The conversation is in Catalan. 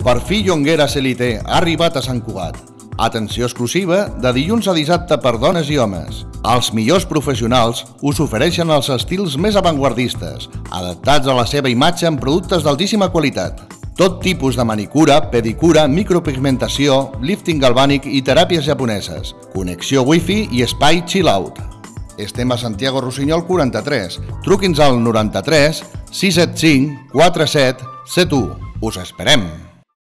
Perfil Llongueras Elite ha arribat a Sant Cugat. Atenció exclusiva de dilluns a dissabte per dones i homes. Els millors professionals us ofereixen els estils més avantguardistes, adaptats a la seva imatge amb productes d'altíssima qualitat. Tot tipus de manicura, pedicura, micropigmentació, lifting galvànic i teràpies japoneses. Connexió wifi i espai chill-out. Estem a Santiago Rossinyol 43. Truqui'ns al 93 675 47 71. Us esperem!